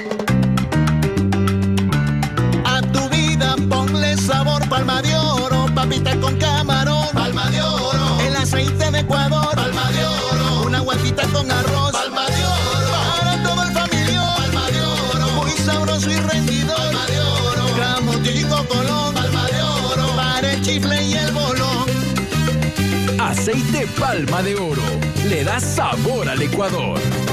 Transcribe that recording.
A tu vida ponle sabor, Palma de Oro, papita con camarón, Palma de Oro, el aceite de Ecuador, Palma de Oro, una guatita con arroz, Palma de Oro, para todo el familión, Palma de Oro, muy sabroso y rendidor, Palma de Oro, Camotico Colón, Palma de Oro, para el chifle y el bolón. Aceite Palma de Oro le da sabor al Ecuador.